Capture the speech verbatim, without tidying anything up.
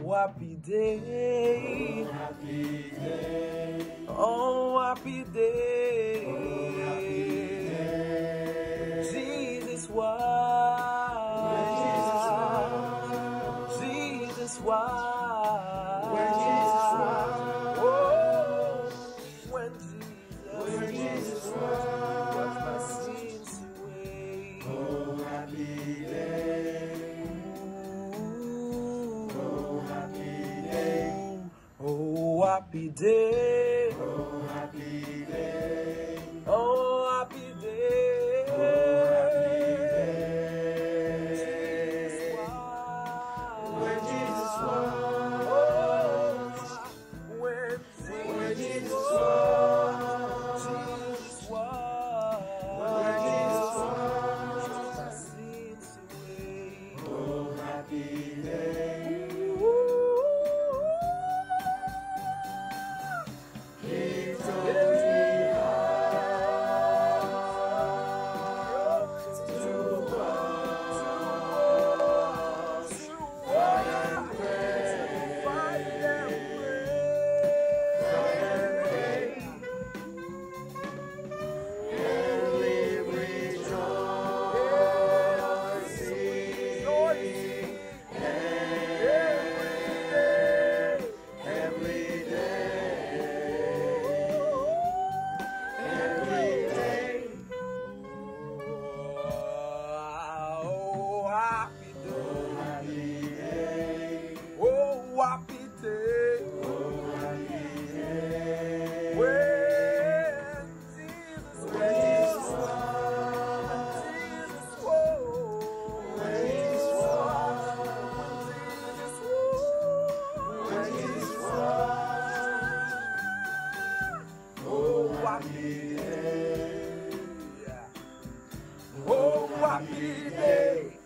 happy day. Oh, happy day. Oh, happy day. Oh, happy day. Jesus was. When Jesus was. Jesus was. When Jesus was. Oh, when Jesus When Jesus was. washed my sins away. Oh, happy day. Oh, happy day. Oh, happy day. Oh, happy day. Oh, happy day. Oh, happy day. Jesus was. When Jesus was. Oh, when When Jesus Jesus was. was. Jesus was. When Jesus washed my was. sins away. Oh, happy day. He told me happy day. Oh, happy day. When Jesus When Jesus was. was. Jesus was. When Jesus was. When Jesus was. Oh, happy day. Oh, happy day.